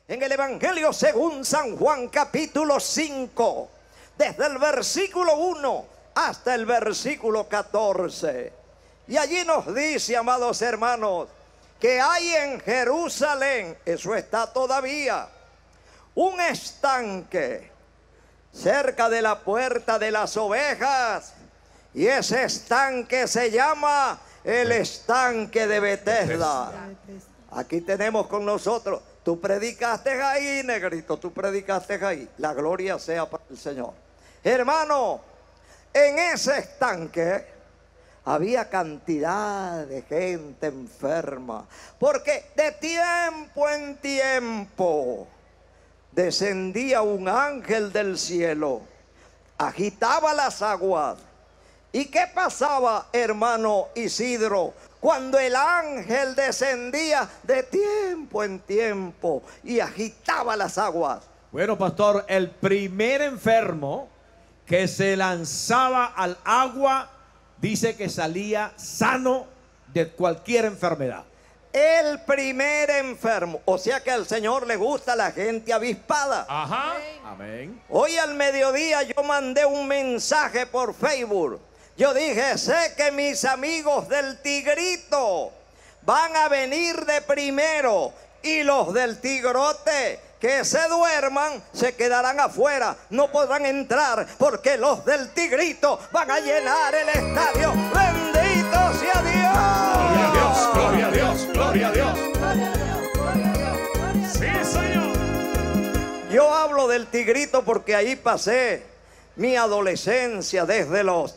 en el Evangelio según San Juan capítulo 5, desde el versículo 1 hasta el versículo 14. Y allí nos dice, amados hermanos, que hay en Jerusalén, eso está todavía, un estanque cerca de la puerta de las ovejas, y ese estanque se llama el estanque de Betesda. Aquí tenemos con nosotros, tú predicaste ahí, negrito, tú predicaste ahí. La gloria sea para el Señor. Hermano, en ese estanque había cantidad de gente enferma, porque de tiempo en tiempo descendía un ángel del cielo, agitaba las aguas. ¿Y qué pasaba, hermano Isidro, cuando el ángel descendía de tiempo en tiempo y agitaba las aguas? Bueno, pastor, el primer enfermo que se lanzaba al agua dice que salía sano de cualquier enfermedad. El primer enfermo, o sea que al Señor le gusta la gente avispada. Ajá. Amén. Hoy al mediodía yo mandé un mensaje por Facebook. Yo dije, sé que mis amigos del Tigrito van a venir de primero, y los del Tigrote que se duerman se quedarán afuera, no podrán entrar, porque los del Tigrito van a llenar el estadio. ¡Bendito sea Dios! Gloria a Dios, gloria a Dios, gloria a Dios. Gloria a Dios, gloria a Dios. Sí, Señor. Yo hablo del Tigrito porque ahí pasé mi adolescencia, desde los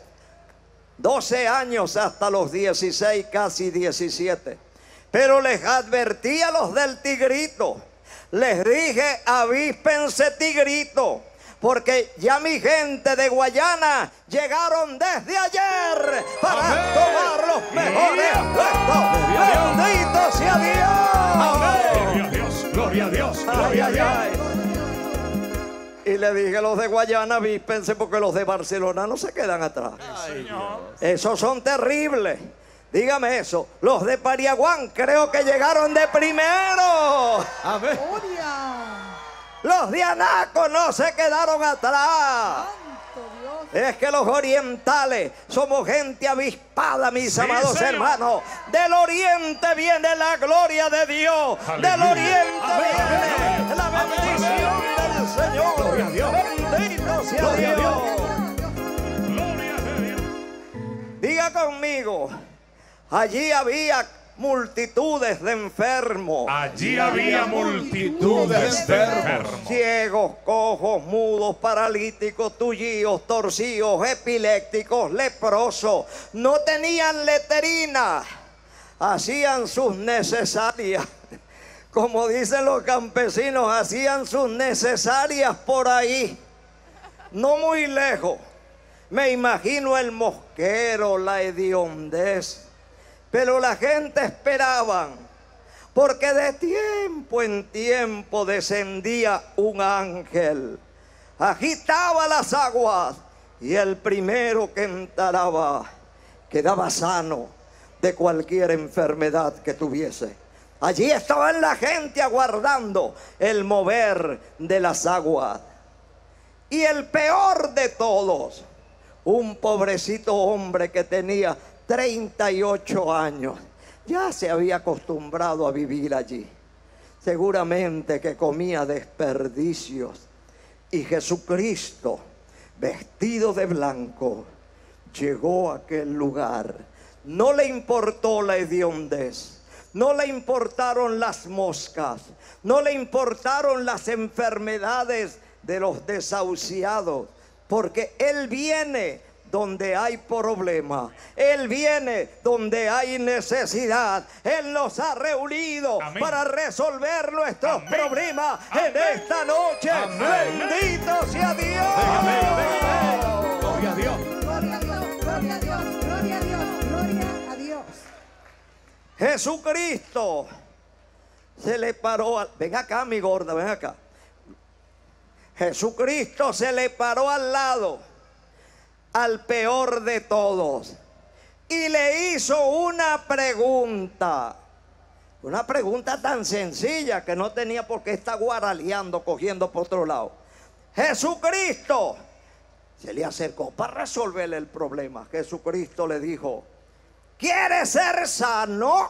12 años hasta los 16, casi 17. Pero les advertí a los del Tigrito, les dije, avíspense, Tigrito, porque ya mi gente de Guayana llegaron desde ayer para tomar los mejores puestos. ¡Bendito sea Dios! Gloria a Dios, gloria a Dios, gloria a Dios. Y le dije a los de Guayana, avíspense, porque los de Barcelona no se quedan atrás. Esos son terribles. Dígame eso. Los de Pariaguán creo que llegaron de primero. Amén. Los de Anaco no se quedaron atrás. Es que los orientales somos gente avispada, mis amados hermanos. Del oriente viene la gloria de Dios. Aleluya. Del oriente viene la bendición del Señor. Gloria a Dios. Bendito sea Gloria a Dios. Gloria a Dios. Diga conmigo, allí había multitudes de enfermos. Allí había multitudes de enfermos. Ciegos, cojos, mudos, paralíticos, tullíos, torcidos, epilépticos, leprosos. No tenían letrina. Hacían sus necesarias. Como dicen los campesinos, hacían sus necesarias por ahí. No muy lejos. Me imagino el Mosquero, la Hediondez. Pero la gente esperaba, porque de tiempo en tiempo descendía un ángel, agitaba las aguas, y el primero que entraba quedaba sano de cualquier enfermedad que tuviese. Allí estaba la gente aguardando el mover de las aguas. Y el peor de todos, un pobrecito hombre que tenía 38 años, ya se había acostumbrado a vivir allí. Seguramente que comía desperdicios. Y Jesucristo, vestido de blanco, llegó a aquel lugar. No le importó la hediondez, no le importaron las moscas, no le importaron las enfermedades de los desahuciados, porque Él viene donde hay problema. Él viene donde hay necesidad. Él nos ha reunido para resolver nuestros problemas en esta noche. Bendito sea Dios. Gloria a Dios. Gloria a Dios, gloria a Dios, gloria a Dios, gloria a Dios. Jesucristo se le paró ven acá, mi gorda, ven acá. Jesucristo se le paró al lado al peor de todos y le hizo una pregunta. Una pregunta tan sencilla que no tenía por qué estar guaraleando, cogiendo por otro lado. Jesucristo se le acercó para resolverle el problema. Jesucristo le dijo: ¿quieres ser sano?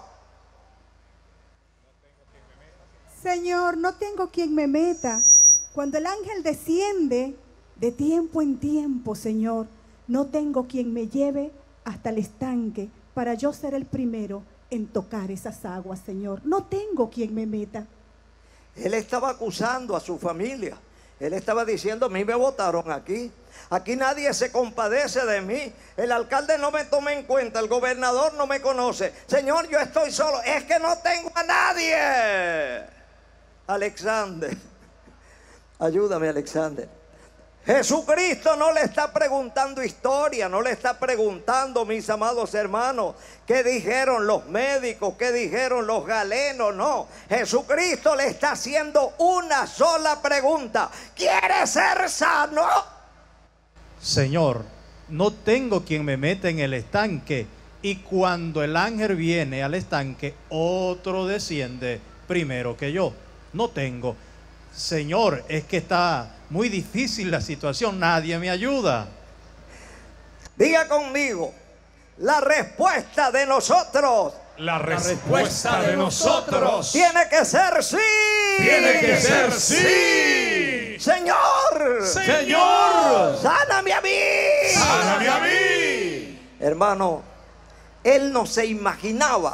Señor, no tengo quien me meta. Cuando el ángel desciende de tiempo en tiempo, Señor, no tengo quien me lleve hasta el estanque para yo ser el primero en tocar esas aguas, Señor. No tengo quien me meta. Él estaba acusando a su familia. Él estaba diciendo: a mí me votaron aquí. Aquí nadie se compadece de mí. El alcalde no me toma en cuenta. El gobernador no me conoce. Señor, yo estoy solo. Es que no tengo a nadie. Alexander, ayúdame, Alexander. Jesucristo no le está preguntando historia, no le está preguntando, mis amados hermanos, qué dijeron los médicos, qué dijeron los galenos. No, Jesucristo le está haciendo una sola pregunta: ¿quieres ser sano? Señor, no tengo quien me meta en el estanque, y cuando el ángel viene al estanque, otro desciende primero que yo. No tengo. Señor, es que está muy difícil la situación, nadie me ayuda. Diga conmigo, la respuesta de nosotros. La respuesta de nosotros Tiene que ser sí. tiene que ser sí. Señor, Señor, sáname a mí. sáname a mí. Hermano, él no se imaginaba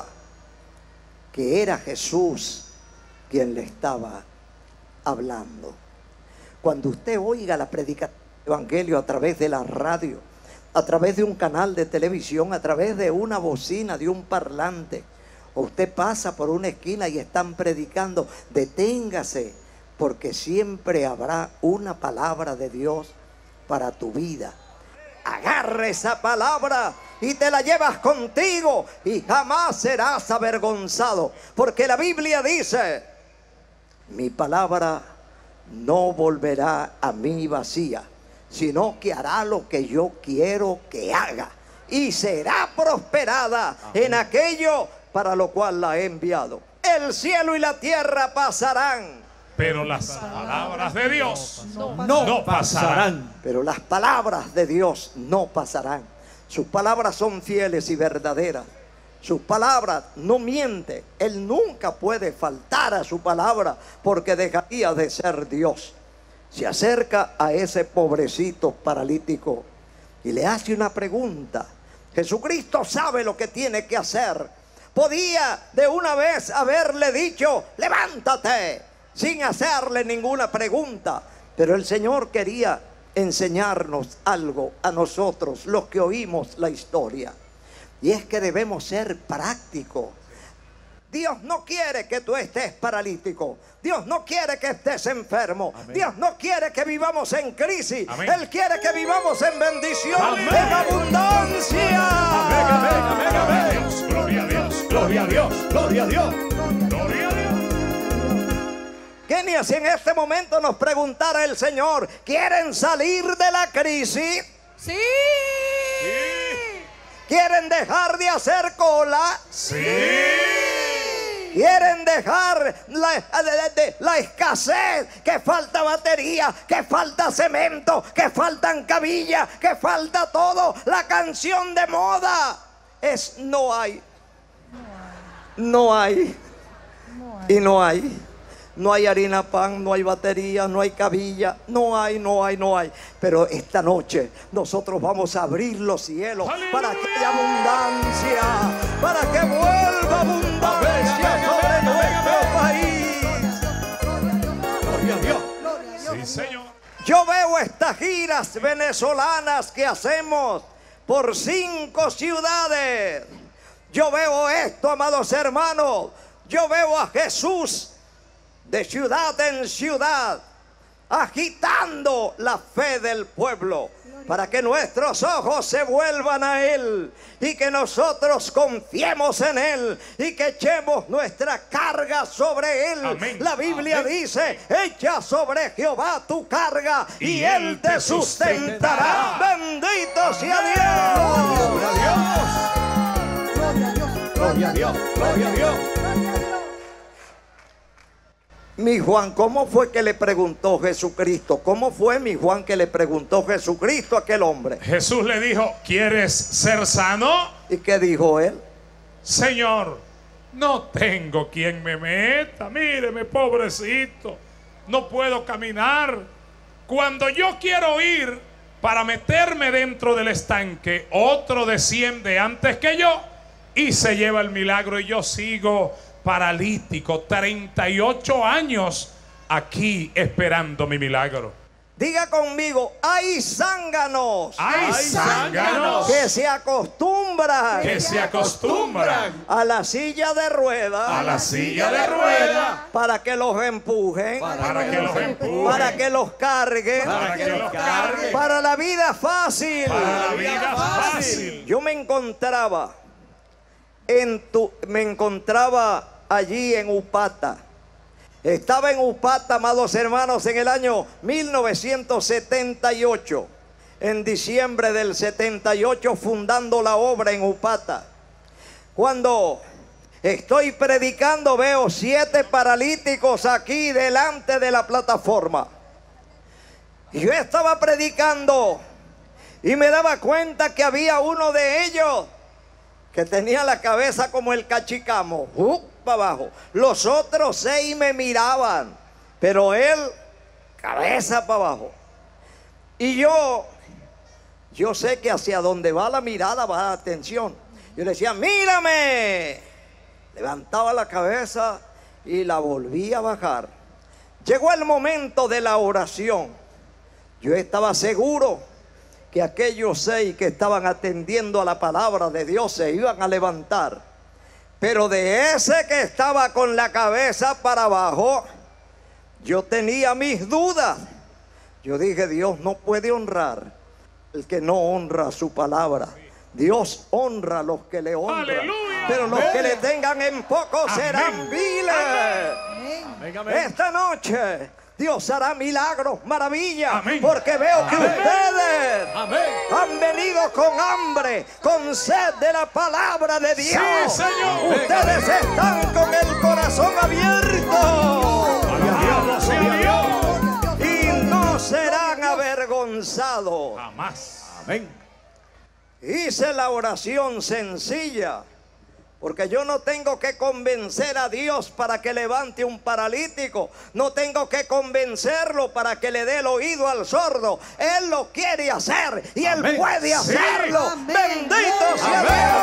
que era Jesús quien le estaba hablando. Cuando usted oiga la predicación del Evangelio a través de la radio, a través de un canal de televisión, a través de una bocina, de un parlante, o usted pasa por una esquina y están predicando, deténgase, porque siempre habrá una palabra de Dios para tu vida. Agarra esa palabra y te la llevas contigo y jamás serás avergonzado, porque la Biblia dice: mi palabra no volverá a mí vacía, sino que hará lo que yo quiero que haga, y será prosperada en aquello para lo cual la he enviado. El cielo y la tierra pasarán, Pero las palabras de Dios No pasarán. pero las palabras de Dios no pasarán. Sus palabras son fieles y verdaderas. Sus palabras no miente. Él nunca puede faltar a su palabra, porque dejaría de ser Dios. Se acerca a ese pobrecito paralítico y le hace una pregunta. Jesucristo sabe lo que tiene que hacer. Podía de una vez haberle dicho: levántate, sin hacerle ninguna pregunta. Pero el Señor quería enseñarnos algo a nosotros, los que oímos la historia. Y es que debemos ser prácticos. Dios no quiere que tú estés paralítico. Dios no quiere que estés enfermo. Amén. Dios no quiere que vivamos en crisis. Amén. Él quiere que vivamos en bendición, Amén. en abundancia. Amén, amén, amén. Gloria a Dios, gloria a Dios, Gloria a Dios. gloria a Dios. Kenia, si en este momento nos preguntara el Señor: ¿quieren salir de la crisis? Sí. ¿Quieren dejar de hacer cola? Sí. ¿Quieren dejar la escasez? Que falta batería, que falta cemento, que faltan cabillas, que falta todo. La canción de moda es: no hay. No hay. Y no hay. No hay harina pan, no hay batería, no hay cabilla, no hay. Pero esta noche nosotros vamos a abrir los cielos para que haya abundancia, para que vuelva abundancia sobre nuestro país. Gloria a Dios. Sí, Señor. Yo veo estas giras venezolanas que hacemos por 5 ciudades. Yo veo esto, amados hermanos. Yo veo a Jesús de ciudad en ciudad, agitando la fe del pueblo, para que nuestros ojos se vuelvan a Él y que nosotros confiemos en Él y que echemos nuestra carga sobre Él. Amén. La Biblia Amén. dice: echa sobre Jehová tu carga y Y Él Él te te sustentará. sustentará. Bendito sea Dios. Gloria a Dios. Gloria a Dios. Gloria a Dios. Gloria a Dios. Gloria a Dios. Mi Juan, ¿cómo fue que le preguntó Jesucristo? ¿Cómo fue mi Juan que le preguntó Jesucristo a aquel hombre? Jesús le dijo, ¿quieres ser sano? ¿Y qué dijo él? Señor, no tengo quien me meta. Míreme, pobrecito. No puedo caminar. Cuando yo quiero ir para meterme dentro del estanque, otro desciende antes que yo y se lleva el milagro, y yo sigo paralítico, 38 años aquí esperando mi milagro. Diga conmigo, hay zánganos. Hay zánganos Que se acostumbran. que se acostumbran A la silla de ruedas. a la silla de ruedas Para que los empujen. para que los empuje, Para que los carguen. para que los cargue, Para la vida fácil. para la vida fácil. Yo me encontraba allí en Upata. Estaba en Upata, amados hermanos, en el año 1978. En diciembre del 78, fundando la obra en Upata. Cuando estoy predicando, veo 7 paralíticos aquí delante de la plataforma. Y yo estaba predicando y me daba cuenta que había uno de ellos que tenía la cabeza como el cachicamo, para abajo. Los otros 6 me miraban, pero él, cabeza para abajo. Y yo sé que hacia donde va la mirada va la atención. Yo le decía, mírame. Levantaba la cabeza y la volvía a bajar. Llegó el momento de la oración. Yo estaba seguro que aquellos 6 que estaban atendiendo a la palabra de Dios se iban a levantar. Pero de ese que estaba con la cabeza para abajo, yo tenía mis dudas. Yo dije, Dios no puede honrar el que no honra su palabra. Dios honra a los que le honran. ¡Aleluya! Pero los que le tengan en poco serán viles. Amén, amén. Esta noche Dios hará milagros, maravillas, Amén. porque veo que Amén. ustedes Amén. han venido con hambre, con sed de la palabra de Dios. Sí, Señor. Ustedes están con el corazón abierto. Alabado sea Dios. Y no serán avergonzados. Jamás. Amén. Hice la oración sencilla, porque yo no tengo que convencer a Dios para que levante un paralítico. No tengo que convencerlo para que le dé el oído al sordo. Él lo quiere hacer y Él Amén. puede Sí. hacerlo. Amén. Bendito sea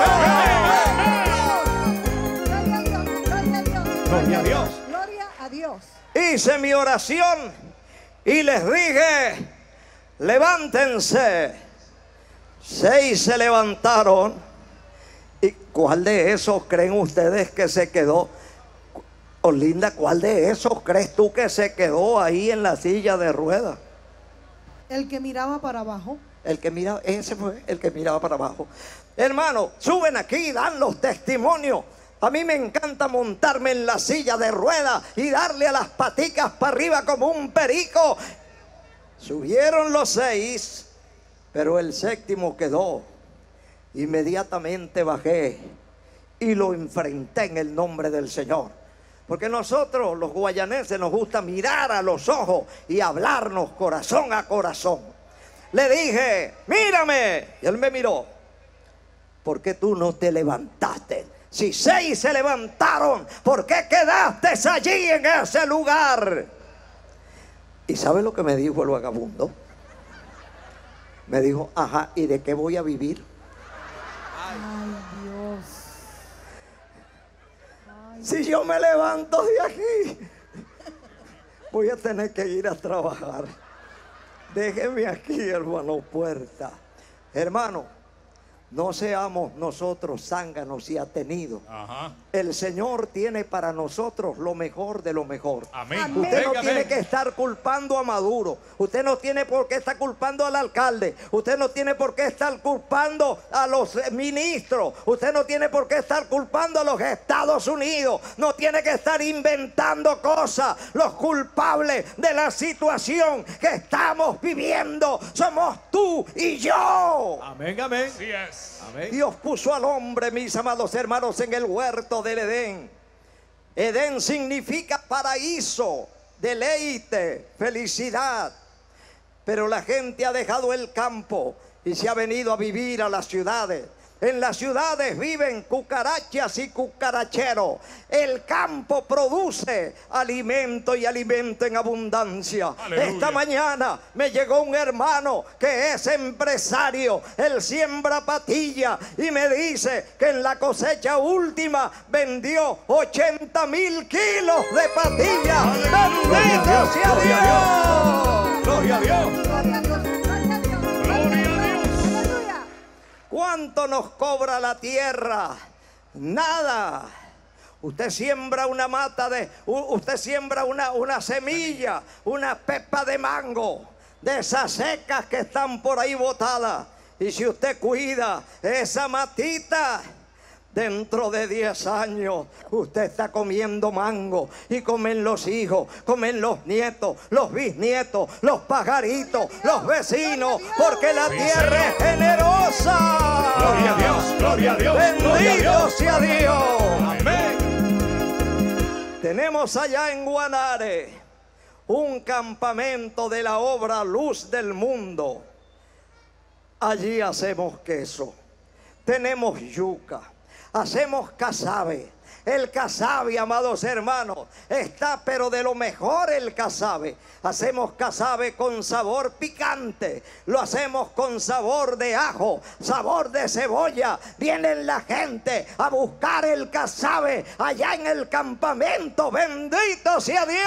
Dios. Gloria a Dios. Gloria a Dios. Hice mi oración y les dije, levántense. 6 se levantaron. ¿Y cuál de esos creen ustedes que se quedó? Olinda, ¿cuál de esos crees tú que se quedó ahí en la silla de ruedas? El que miraba para abajo. El que miraba, ese fue el que miraba para abajo. Hermano, suben aquí, dan los testimonios. A mí me encanta montarme en la silla de ruedas y darle a las paticas para arriba como un perico. Subieron los 6, pero el 7º quedó. Inmediatamente bajé y lo enfrenté en el nombre del Señor. Porque nosotros los guayaneses nos gusta mirar a los ojos y hablarnos corazón a corazón. Le dije, mírame. Y él me miró. ¿Por qué tú no te levantaste? Si 6 se levantaron, ¿por qué quedaste allí en ese lugar? ¿Y sabe lo que me dijo el vagabundo? Me dijo, ajá, ¿y de qué voy a vivir? Ay, Dios. Si yo me levanto de aquí, voy a tener que ir a trabajar. Déjeme aquí, hermano Puerta. Hermano, no seamos nosotros zánganos y atenidos. Ajá. El Señor tiene para nosotros lo mejor de lo mejor. Amén. Usted no Amén. tiene que estar culpando a Maduro. Usted no tiene por qué estar culpando al alcalde. Usted no tiene por qué estar culpando a los ministros. Usted no tiene por qué estar culpando a los Estados Unidos. No tiene que estar inventando cosas. Los culpables de la situación que estamos viviendo somos tú y yo. Amén, amén. Así es. Amén. Dios puso al hombre, mis amados hermanos, en el huerto del Edén. Edén significa paraíso, deleite, felicidad. Pero la gente ha dejado el campo y se ha venido a vivir a las ciudades. En las ciudades viven cucarachas y cucaracheros. El campo produce alimento y alimento en abundancia. Aleluya. Esta mañana me llegó un hermano que es empresario. Él siembra patilla y me dice que en la cosecha última vendió 80,000 kilos de patilla. ¡Bendito sea Dios! Gloria a Dios. Gloria a Dios. ¿Cuánto nos cobra la tierra? Nada. Usted siembra una mata usted siembra una semilla, una pepa de mango, de esas secas que están por ahí botadas. Y si usted cuida esa matita, dentro de 10 años usted está comiendo mango y comen los hijos, comen los nietos, los bisnietos, los pajaritos, los vecinos, porque la tierra es generosa. Gloria a Dios, gloria a Dios. Bendito sea Dios. Amén. Tenemos allá en Guanare un campamento de la obra Luz del Mundo. Allí hacemos queso, tenemos yuca, hacemos casabe. El casabe, amados hermanos, está pero de lo mejor el casabe. Hacemos casabe con sabor picante, lo hacemos con sabor de ajo, sabor de cebolla. Vienen la gente a buscar el casabe allá en el campamento. Bendito sea Dios.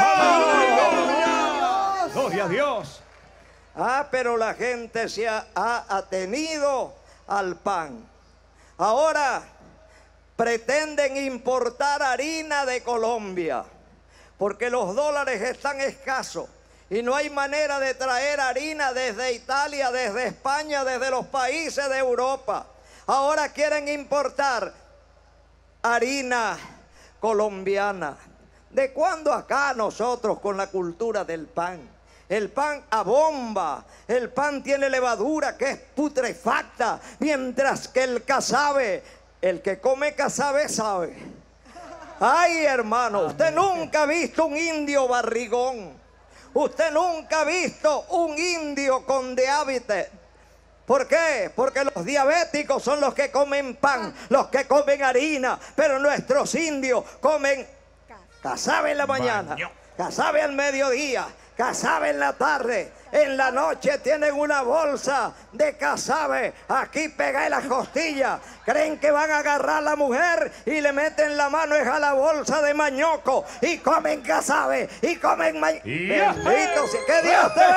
Gloria a Dios. Pero la gente se ha atenido al pan. Ahora pretenden importar harina de Colombia porque los dólares están escasos y no hay manera de traer harina desde Italia, desde España, desde los países de Europa. Ahora quieren importar harina colombiana. ¿De cuándo acá nosotros con la cultura del pan? El pan abomba, el pan tiene levadura que es putrefacta, mientras que el casabe, el que come casabe sabe. Ay, hermano, usted nunca ha visto un indio barrigón. Usted nunca ha visto un indio con diabetes. ¿Por qué? Porque los diabéticos son los que comen pan, los que comen harina. Pero nuestros indios comen casabe en la mañana, casabe al mediodía, casabe en la tarde. En la noche tienen una bolsa de casabe aquí pegada en las costillas. Creen que van a agarrar a la mujer y le meten la mano a la bolsa de mañoco y comen casabe y comen mañoco. Bendito sea, que Dios te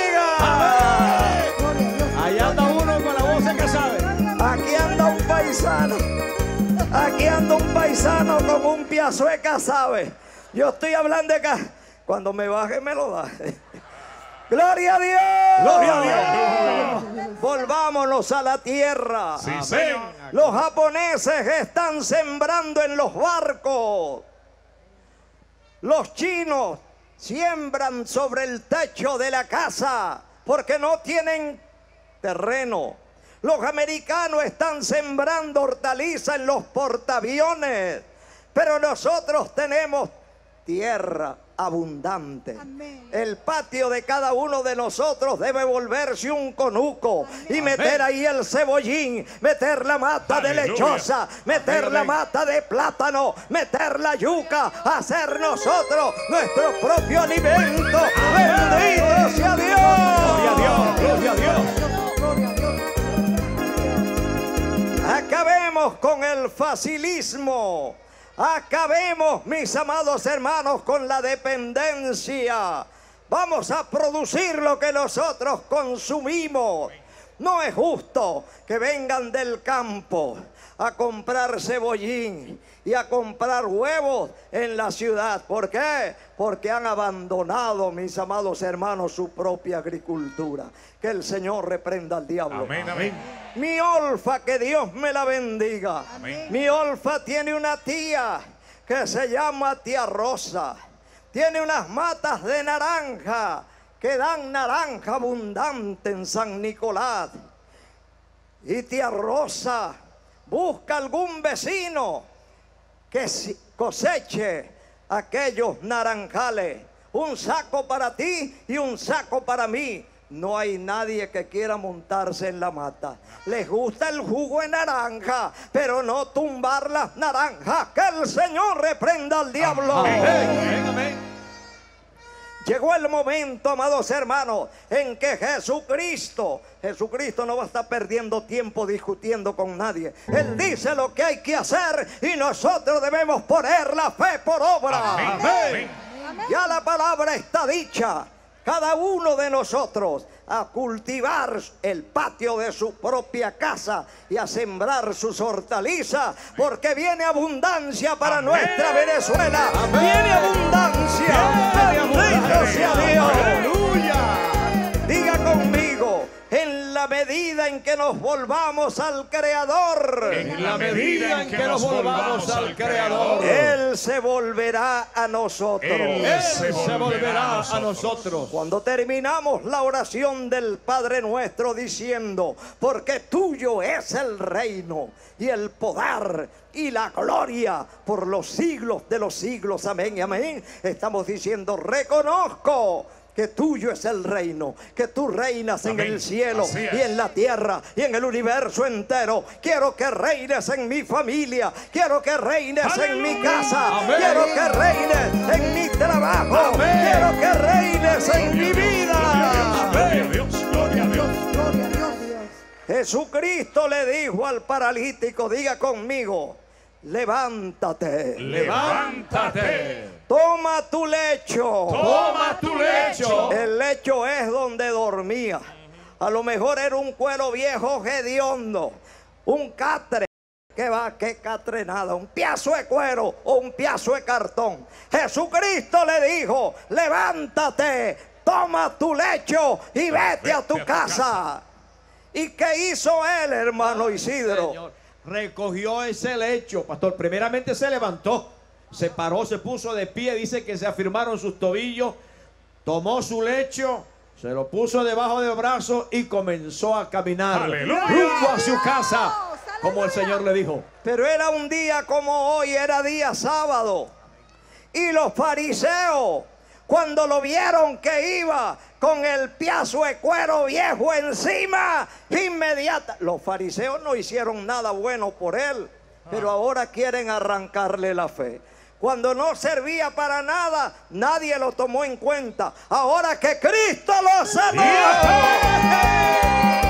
bendiga. Allá anda uno con la voz de casabe. Aquí anda un paisano. Aquí anda un paisano con un piazo de casabe. Yo estoy hablando de casabe. Cuando me baje me lo da. ¡Gloria a Dios! ¡Gloria a Dios! Volvámonos a la tierra. Sí, Señor. Los japoneses están sembrando en los barcos. Los chinos siembran sobre el techo de la casa porque no tienen terreno. Los americanos están sembrando hortalizas en los portaaviones, pero nosotros tenemos tierra abundante. Amén. El patio de cada uno de nosotros debe volverse un conuco. Amén. Y meter ahí el cebollín, meter la mata Aleluya. de lechosa, meter la mata de plátano, meter la yuca, hacer nosotros nuestro propio alimento. Bendito sea Dios. Gloria a Dios. Gloria a Dios. Acabemos con el facilismo. Acabemos, mis amados hermanos, con la dependencia. Vamos a producir lo que nosotros consumimos. No es justo que vengan del campo a comprar cebollín y a comprar huevos en la ciudad. ¿Por qué? Porque han abandonado, mis amados hermanos, su propia agricultura. Que el Señor reprenda al diablo. Amén, amén. Mi Olfa, que Dios me la bendiga. Amén. Mi Olfa tiene una tía que se llama tía Rosa. Tiene unas matas de naranja que dan naranja abundante en San Nicolás. Y tía Rosa busca algún vecino que coseche aquellos naranjales. Un saco para ti y un saco para mí. No hay nadie que quiera montarse en la mata. Les gusta el jugo de naranja, pero no tumbar las naranjas. Que el Señor reprenda al diablo. Amén, amén. Llegó el momento, amados hermanos, en que Jesucristo no va a estar perdiendo tiempo discutiendo con nadie. Él dice lo que hay que hacer y nosotros debemos poner la fe por obra. Amén. Ya la palabra está dicha. Cada uno de nosotros a cultivar el patio de su propia casa y a sembrar sus hortalizas, porque viene abundancia para nuestra Venezuela. Viene abundancia. Bendito sea Dios. Aleluya. Diga conmigo, en la medida en que nos volvamos al Creador, En la medida en que nos volvamos al Creador, Él se volverá a nosotros. Él se volverá a nosotros. Cuando terminamos la oración del Padre Nuestro diciendo, porque tuyo es el reino y el poder y la gloria por los siglos de los siglos, amén y amén, estamos diciendo, reconozco que tuyo es el reino, que tú reinas en Amén. el cielo Así es. y en la tierra y en el universo entero. Quiero que reines en mi familia, quiero que reines en mi ¡Aleluya! casa, Amén. quiero que reines en mi trabajo, Amén. quiero que reines en mi vida. Gloria a Dios, gloria a Dios. Gloria a Dios. Jesucristo le dijo al paralítico, diga conmigo, levántate, Levántate. toma tu lecho. Toma tu lecho. El lecho es donde dormía. A lo mejor era un cuero viejo hediondo, un catre. ¿Qué va? ¿Qué catre nada? Un piazo de cuero o un piazo de cartón. Jesucristo le dijo, levántate, toma tu lecho y vete a tu casa. ¿Y qué hizo él, hermano Isidro? Señor, recogió ese lecho, pastor. Primeramente se levantó, se paró, se puso de pie. Dice que se afirmaron sus tobillos, tomó su lecho, se lo puso debajo del brazo y comenzó a caminar ¡Aleluya! rumbo a su casa, como el Señor le dijo. Pero era un día como hoy, era día sábado. Y los fariseos, cuando lo vieron que iba con el piazo de cuero viejo encima, los fariseos no hicieron nada bueno por él, pero ahora quieren arrancarle la fe. Cuando no servía para nada, nadie lo tomó en cuenta. Ahora que Cristo lo sanó,